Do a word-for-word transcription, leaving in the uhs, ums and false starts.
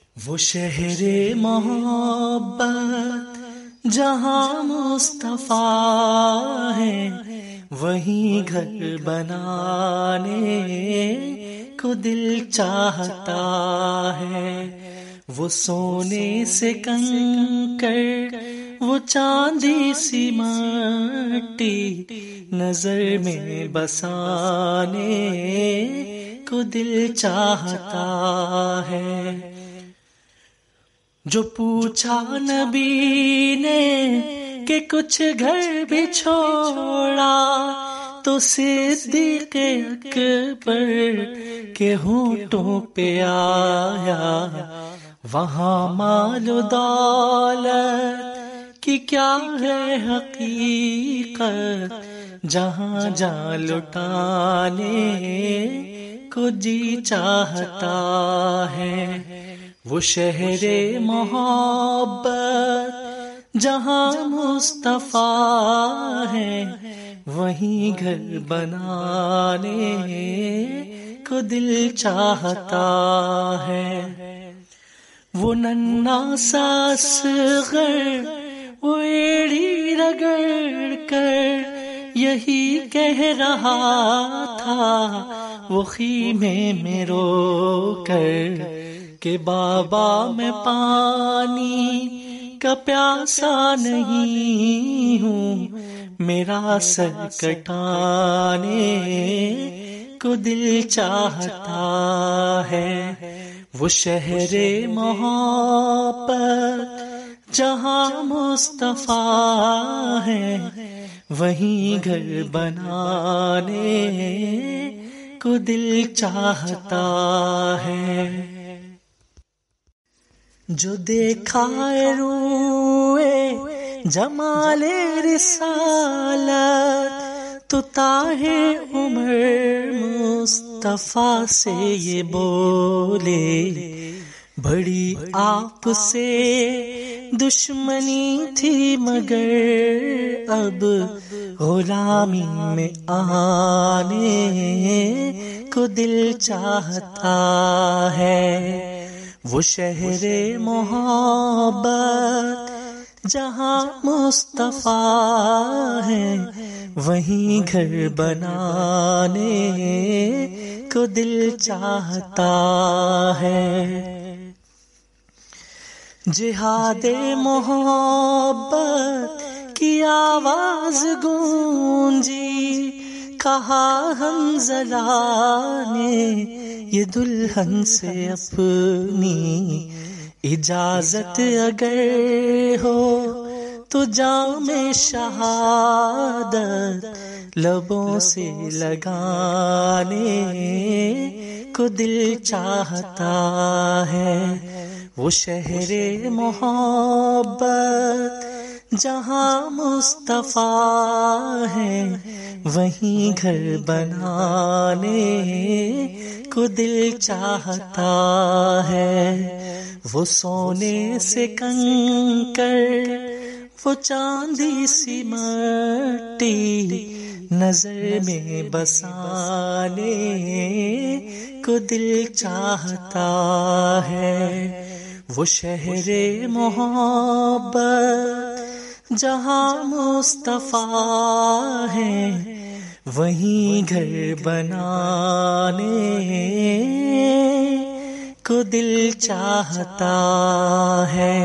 وہ شہر محبت جہاں مصطفیٰ ہے، وہیں گھر بنانے کو دل چاہتا ہے۔ وہ سونے سے کنکر، وہ چاندی سی مٹی نظر میں بسانے کو دل چاہتا ہے۔ جو پوچھا نبی نے کہ کچھ گھر بھی چھوڑا، تو صدیق اکبر کے ہونٹوں پہ آیا، وہاں مال و دولت کی کیا ہے حقیقت، جہاں جان لٹانے کو جی چاہتا ہے۔ وہ شہر محبت جہاں مصطفیٰ ہے، وہیں گھر بنانے کو دل چاہتا ہے۔ وہ ننھا سا اصغر وہ ایڑی رگڑ کر یہی کہہ رہا تھا، وہ خیمے میں رو کر کہ بابا میں پانی کا پیاسا نہیں ہوں، میرا سر کٹانے کو دل چاہتا ہے۔ وہ شہر محبت جہاں مصطفیٰ ہے، وہیں گھر بنانے کو دل چاہتا ہے۔ جو دیکھا روئے جمال رسالت، تو طاہر عمر مصطفیٰ سے یہ بولے، بڑی آپ سے دشمنی تھی مگر اب غلامی میں آنے کو دل چاہتا ہے۔ وہ شہر محبت جہاں مصطفیٰ ہے، وہیں گھر بنانے کو دل چاہتا ہے۔ جہاد محبت کی آواز گونجی، کہا حنظلہ نے یہ دلہن سے اپنی اجازت اگر ہو تو جام شہادت لبوں سے لگانے کو دل چاہتا ہے۔ وہ شہر محبت جہاں مصطفیٰ ہے، وہیں گھر بنانے کو دل چاہتا ہے۔ وہ سونے سے کنکر، وہ چاندی سی مٹی نظر میں بسانے کو دل چاہتا ہے۔ وہ شہر محبت جہاں مصطفیٰ ہے، وہیں گھر بنانے کو دل چاہتا ہے۔